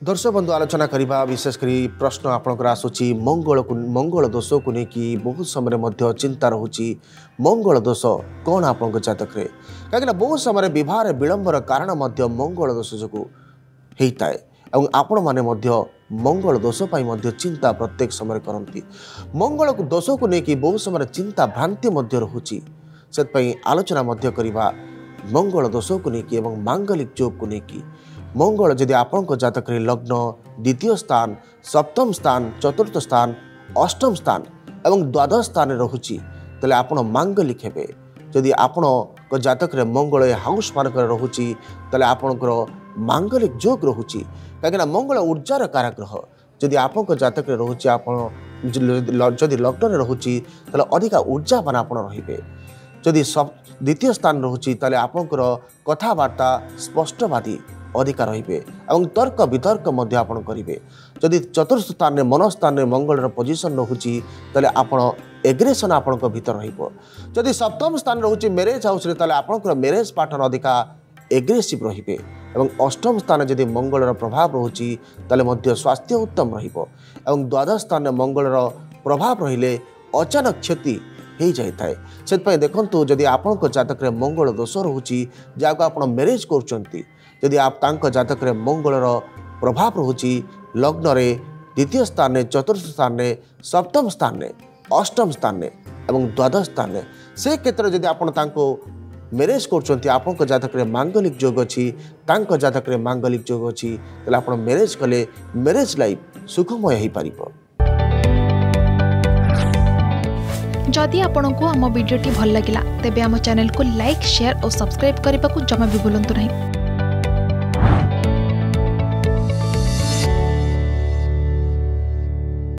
दर्शक बंधु आलोचना करवा विशेषकर प्रश्न आपंकर आसूँ मंगल दोष को लेकिन बहुत समय चिंता रोचे मंगल दोष कौन आप जातक कहीं बहुत समय बह विलंबर कारण मंगल दोष जो होता है और आपण मैंने मंगल दोष चिंता प्रत्येक समय करती मंगल दोष को लेकिन बहुत समय चिंता भ्रांति रोचे से आलोचना करवा मंगल दोष को लेकिन मांगलिक जोग को लेकिन मंगल जदि आपण जातक लग्न द्वितीय स्थान सप्तम स्थान चतुर्थ स्थान अष्टम स्थान एवं द्वादश स्थान रोचे तेल आपण मांगलिक हेबे जदि आपण जातक मंगल हाउस मानक रोचे तेल आपणकर मांगलिक जोग रोचे कहीं मंगल ऊर्जार काराग्रह जदि आपण जातक रोचे जदि लग्न रोचे तेल अधिका ऊर्जावान आप रे जदि द्वितीय स्थान रोचे तेल आपणकर कथबार्ता स्पष्टवादी अधिकार रे और तर्क वितर्क आपड़ करेंगे जदि चतुर्थ स्थान में मन स्थान में मंगल पोजिशन रोचे तेल आप एग्रेसन आपण भीतर रदि सप्तम स्थान रोचे मैरेज हाउस आपंकर मैरेज पार्टनर अधिका एग्रेसिव रे और अष्टम स्थान जदि मंगल प्रभाव रोचे तेल स्वास्थ्य उत्तम और द्वादश स्थान में मंगल प्रभाव रहिले अचानक क्षति हो जाए से देखो जदि आपण जातक मंगल दोष रोचे जहाँ आप मैरेज कर जदि आप जातक मंगल प्रभाव रोचे लग्न द्वितीय स्थान में चतुर्थ स्थान में सप्तम स्थान में अष्टम स्थान में एवं द्वादश स्थान में से क्षेत्र जदि आप मैरेज कर जातक मांगलिक जोग अच्छी जातक मांगलिक जोग अच्छी तेल आप मैरेज कले मैरेज लाइफ सुखमय हो पार। जदि आपंक आम भिडी भल लगा तेब आम चैनल को लाइक शेयर और सब्सक्राइब करने को जमा भी भूलु नहीं।